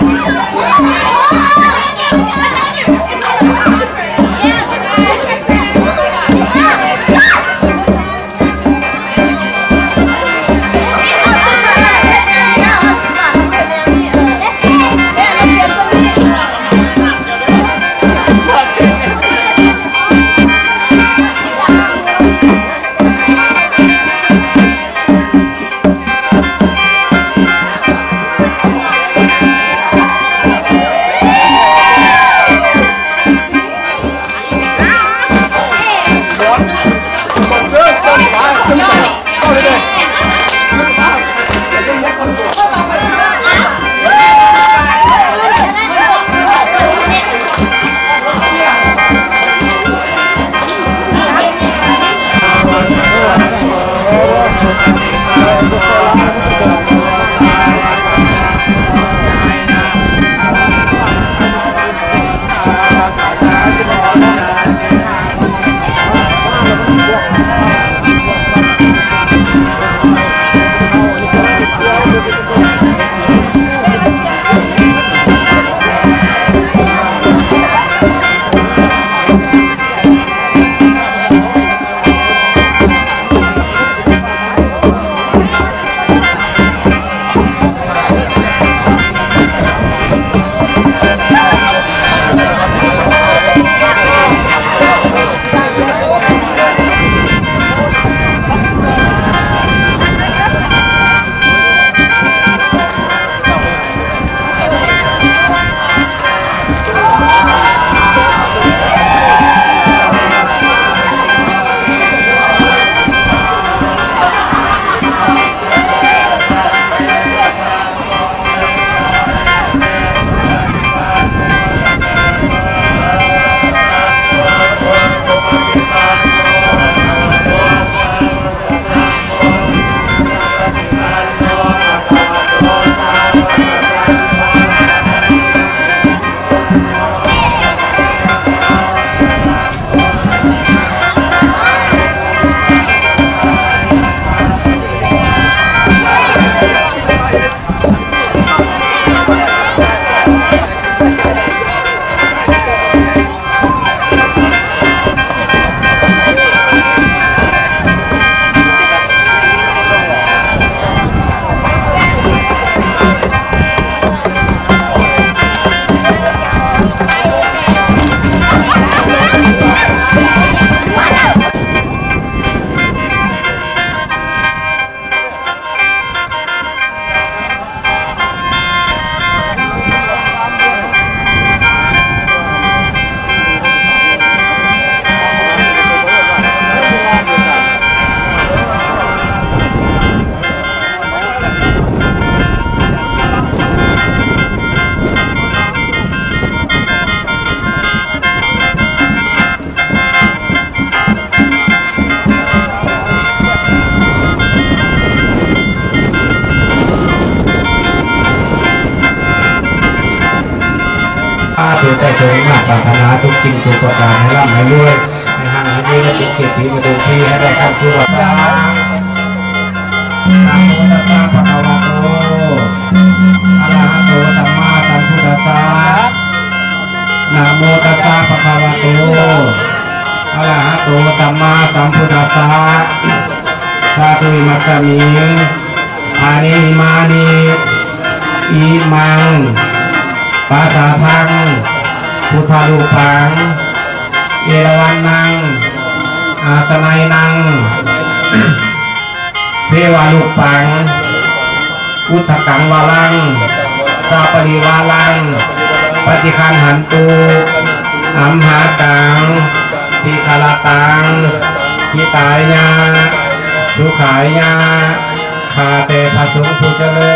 ตัวใจสวยมากปรารถนาทุกสิ่งทุกประการให้ร่ำให้รวยให้ห่างให้ยืนและติดเศรษฐีมาดูที่ให้ได้ข้ามชั่วสานะโมตัสสะภะคะวะโตอะระหะโตสัมมาสัมพุทธัสสะนะโมตัสสะภะคะวะโตอะระหะโตสัมมาสัมพุทธัสสะสาธุมัสสมิงอานิมานิอิมังภาษาทังพุทธาลูปังเอราวัณนังอาสนัยนังเทวาลูปังอุทธกังวาลังสาปริวาลังปฏิคันหันตุอัมหาตังทิคาลตังทิตายาสุขายาคาเตภสุงผู้เจริ